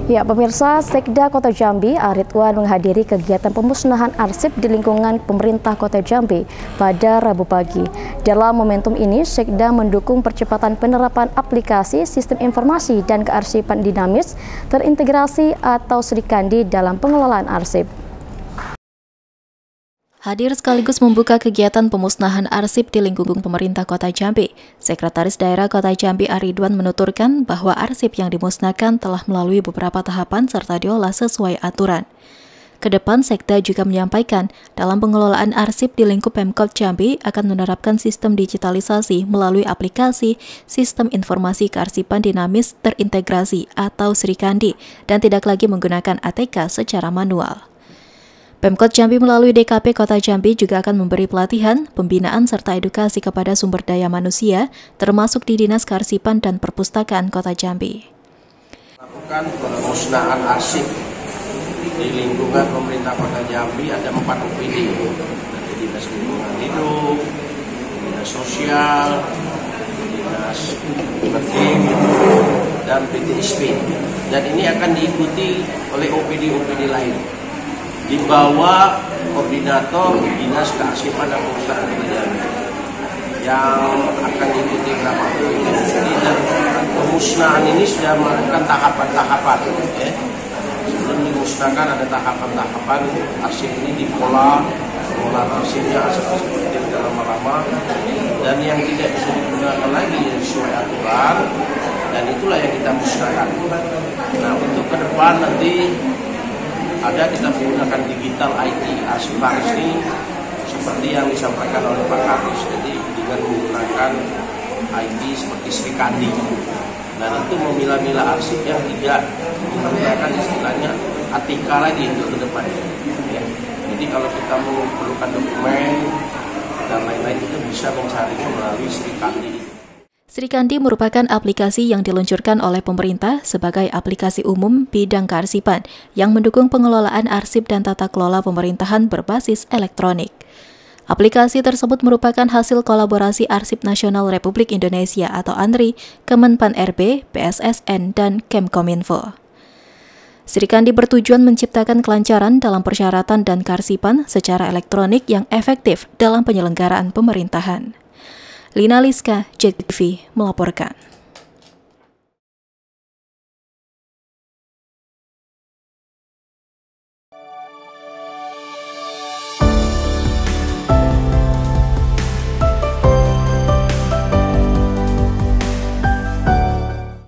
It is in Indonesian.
Ya, pemirsa, Sekda Kota Jambi, Ridwan menghadiri kegiatan pemusnahan arsip di lingkungan pemerintah Kota Jambi pada Rabu pagi. Dalam momentum ini, Sekda mendukung percepatan penerapan aplikasi sistem informasi dan kearsipan dinamis terintegrasi atau Srikandi dalam pengelolaan arsip. Hadir sekaligus membuka kegiatan pemusnahan arsip di lingkungan pemerintah Kota Jambi. Sekretaris Daerah Kota Jambi Ridwan menuturkan bahwa arsip yang dimusnahkan telah melalui beberapa tahapan serta diolah sesuai aturan. Kedepan, Sekda juga menyampaikan dalam pengelolaan arsip di lingkup Pemkot Jambi akan menerapkan sistem digitalisasi melalui aplikasi Sistem Informasi Kearsipan Dinamis Terintegrasi atau Srikandi dan tidak lagi menggunakan ATK secara manual. Pemkot Jambi melalui DKP Kota Jambi juga akan memberi pelatihan, pembinaan serta edukasi kepada sumber daya manusia, termasuk di Dinas Kearsipan dan Perpustakaan Kota Jambi. Lakukan pemusnahan arsip di lingkungan pemerintah Kota Jambi ada 4 OPD, dari Dinas Lingkungan Hidup, Dinas Sosial, Dinas Pendidikan, dan PTSP. Dan ini akan diikuti oleh OPD-OPD lain di bawah koordinator Dinas Kearsipan dan Perpustakaan Kota Jambi yang akan diikuti berapa OPD, dan pemusnahan ini sudah melakukan tahapan-tahapan. Sebelum dimusnahkan ada tahapan-tahapan, arsip ini diolah, arsipnya seperti lama-lama, dan yang tidak bisa digunakan lagi sesuai aturan, dan itulah yang kita musnahkan. Nah, untuk ke depan nanti kita menggunakan digital IT, arsip ini seperti yang disampaikan oleh Pak Kadis, jadi dengan menggunakan IT seperti Srikandi. Dan itu memilah-milah arsip yang tidak menggunakan istilahnya ATK lagi untuk ke depannya. Ya. Jadi kalau kita memerlukan dokumen dan lain-lain itu bisa mencarinya melalui Srikandi. Srikandi merupakan aplikasi yang diluncurkan oleh pemerintah sebagai aplikasi umum bidang kearsipan yang mendukung pengelolaan arsip dan tata kelola pemerintahan berbasis elektronik. Aplikasi tersebut merupakan hasil kolaborasi Arsip Nasional Republik Indonesia atau ANRI, Kemenpan RB, BSSN, dan Kemkominfo. Srikandi bertujuan menciptakan kelancaran dalam persyaratan dan kearsipan secara elektronik yang efektif dalam penyelenggaraan pemerintahan. Lina Liska, JEK TV, melaporkan.